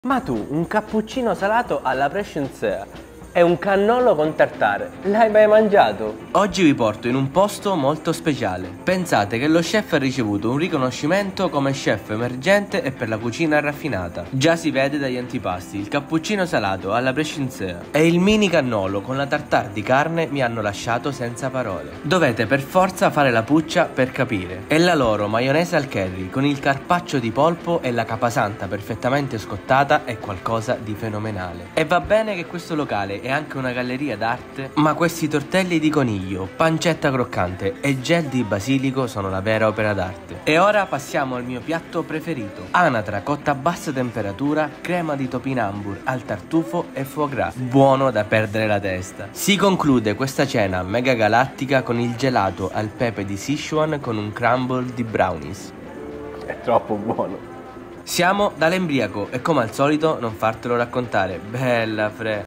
Ma tu, un cappuccino salato alla Prescienzea e un cannolo con tartare, l'hai mai mangiato? Oggi vi porto in un posto molto speciale. Pensate che lo chef ha ricevuto un riconoscimento come chef emergente e per la cucina raffinata. Già si vede dagli antipasti, il cappuccino salato alla Prescienzea e il mini cannolo con la tartare di carne mi hanno lasciato senza parole. Dovete per forza fare la puccia per capire. E la loro maionese al curry con il carpaccio di polpo e la capasanta perfettamente scottata è qualcosa di fenomenale. E va bene che questo locale è anche una galleria d'arte, ma questi tortelli di coniglio, pancetta croccante e gel di basilico sono la vera opera d'arte. E ora passiamo al mio piatto preferito: anatra cotta a bassa temperatura, crema di topinambur al tartufo e foie gras, buono da perdere la testa. Si conclude questa cena mega galattica con il gelato al pepe di Sichuan con un crumble di brownies. È troppo buono. Siamo dall'Embriaco e come al solito non fartelo raccontare, bella Fre.